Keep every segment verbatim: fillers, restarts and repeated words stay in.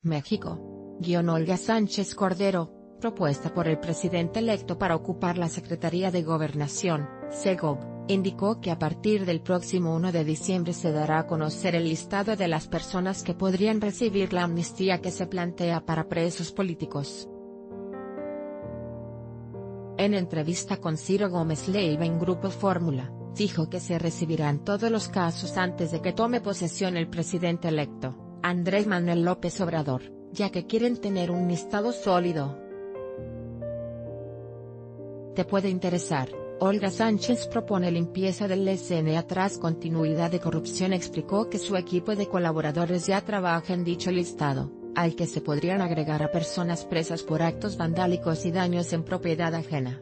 México. Guión Olga Sánchez Cordero, propuesta por el presidente electo para ocupar la Secretaría de Gobernación, Segov, indicó que a partir del próximo uno de diciembre se dará a conocer el listado de las personas que podrían recibir la amnistía que se plantea para presos políticos. En entrevista con Ciro Gómez Leiva en Grupo Fórmula, dijo que se recibirán todos los casos antes de que tome posesión el presidente electo, Andrés Manuel López Obrador, ya que quieren tener un listado sólido. Te puede interesar. Olga Sánchez propone limpieza del S N A tras continuidad de corrupción. Explicó que su equipo de colaboradores ya trabaja en dicho listado, al que se podrían agregar a personas presas por actos vandálicos y daños en propiedad ajena.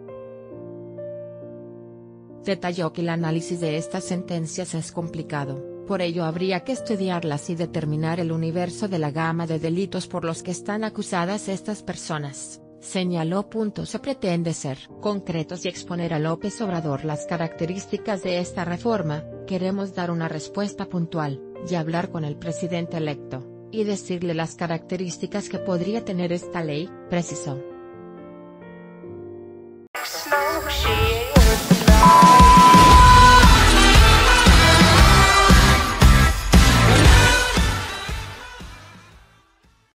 Detalló que el análisis de estas sentencias es complicado, por ello habría que estudiarlas y determinar el universo de la gama de delitos por los que están acusadas estas personas. Señaló. Se pretende ser concretos y exponer a López Obrador las características de esta reforma. Queremos dar una respuesta puntual, y hablar con el presidente electo, y decirle las características que podría tener esta ley, precisó.